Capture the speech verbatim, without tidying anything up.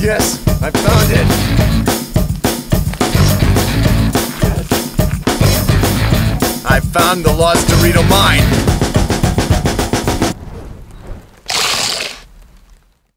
Yes, I found it. I found the Lost Dorito Mine.